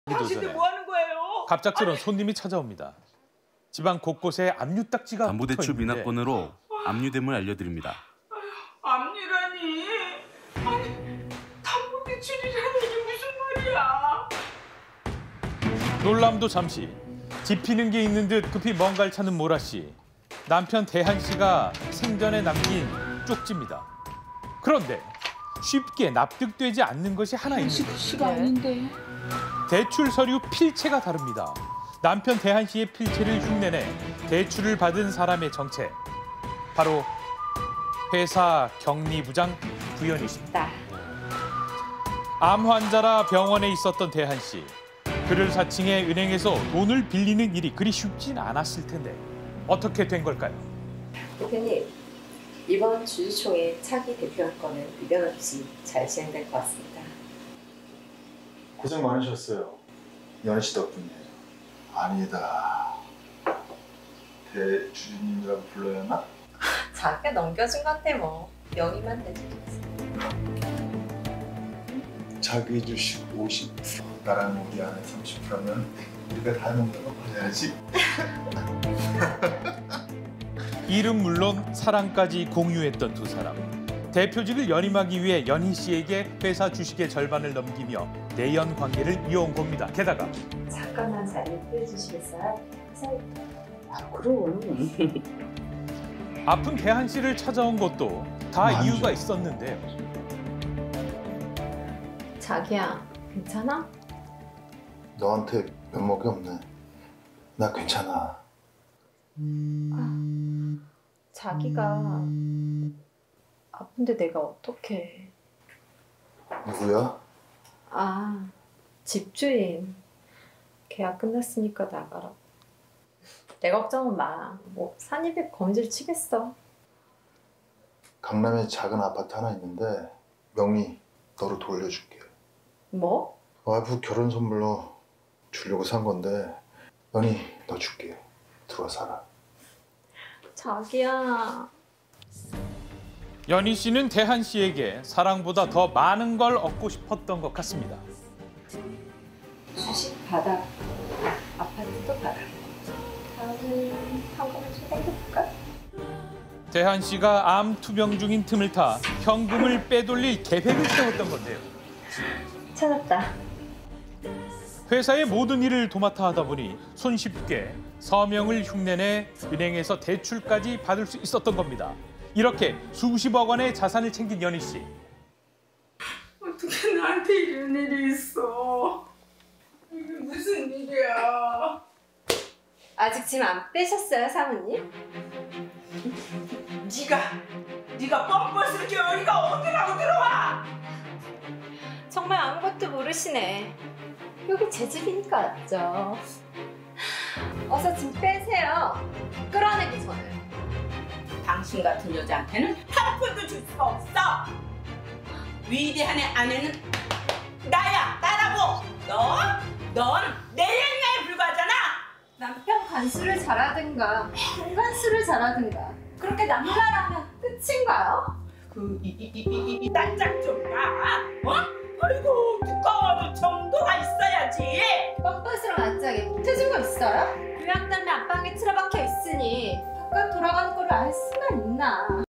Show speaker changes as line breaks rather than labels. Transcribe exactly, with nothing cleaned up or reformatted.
당신들 뭐 하는 거예요?
갑작스러운 아니... 손님이 찾아옵니다. 집안 곳곳에 압류딱지가
담보대출 미납건으로 압류됨을 알려드립니다.
압류라니? 아니, 담보대출이라니 이게 무슨 말이야?
놀람도 잠시. 짚히는 게 있는 듯 급히 뭔가를 찾는 모라 씨. 남편 대한 씨가 생전에 남긴 쪽지입니다. 그런데 쉽게 납득되지 않는 것이 하나 있는데.
시가 아닌데.
대출 서류 필체가 다릅니다. 남편 대한 씨의 필체를 흉내내 대출을 받은 사람의 정체. 바로 회사 격리부장 구현희 씨입니다. 암 환자라 병원에 있었던 대한 씨. 그를 사칭해 은행에서 돈을 빌리는 일이 그리 쉽진 않았을 텐데 어떻게 된 걸까요?
대표님, 이번 주주총회 차기 대표 안건은 미련 없이 잘 진행될 것 같습니다.
고생 많으셨어요. 연희 씨 덕분이에요. 아니다. 대주주님이라고 불러야 하나?
자기가 넘겨준 건데 뭐 명의만 대주주였어.
자기 주식 오십 퍼센트, 나랑 우리 아내 삼십 퍼센트면 우리가 다 먹는 받아야지.
일은 물론 사랑까지 공유했던 두 사람. 대표직을 연임하기 위해 연희 씨에게 회사 주식의 절반을 넘기며 내연 관계를 이어온 겁니다. 게다가
잠깐만 자리 피해주시겠어요?
아, 그럼.
아픈 대한 씨를 찾아온 것도 다
맞아.
이유가 있었는데요.
자기야, 괜찮아?
너한테 면목이 없네. 나 괜찮아.
아, 자기가 아픈데 내가 어떡해.
누구야?
아, 집주인. 계약 끝났으니까 나가라. 내 걱정은 마. 뭐 산이백 검지를 치겠어.
강남에 작은 아파트 하나 있는데 명의 너로 돌려줄게.
뭐?
와이프 결혼 선물로 주려고 산 건데 연희 너 줄게. 들어와 살아.
자기야.
연희 씨는 대한 씨에게 사랑보다 더 많은 걸 얻고 싶었던 것 같습니다.
주식 받아. 아파트도 받아. 다음은 현금을 좀 땡겨볼까?
대한 씨가 암 투병 중인 틈을 타 현금을 빼돌릴 계획을 세웠던 건데요.
찾았다.
회사의 모든 일을 도맡아 하다 보니 손쉽게 서명을 흉내내 은행에서 대출까지 받을 수 있었던 겁니다. 이렇게 수십억 원의 자산을 챙긴 연희 씨.
어떻게 나한테 이런 일이 있어? 이게 무슨 일이야?
아직 짐 안 빼셨어요, 사모님?
네가, 네가 뻔뻔스럽게 여기가 어디라고 들어와?
정말 아무것도 모르시네. 여기 제 집이니까 맞죠. 어서 짐 빼세요. 끌어내기 전에.
당신 같은 여자한테는 한 푼도 줄 수가 없어. 위대한 애 아내는 나야, 나라고. 너? 넌 내 영향에 불과하잖아.
남편 간수를 잘하든가 공간수를 잘하든가 그렇게 남자라면 끝인가요?
그 이 이 이 이 이 딴짝 좀 나. 어? 아이고 두꺼워도 정도가 있어야지.
뻔뻔스러운 안짝에 못해준 거 있어요? 요양 때문에 안방에 틀어박혀 있으니 바깥 돌아가는 거를 알 수가 있나?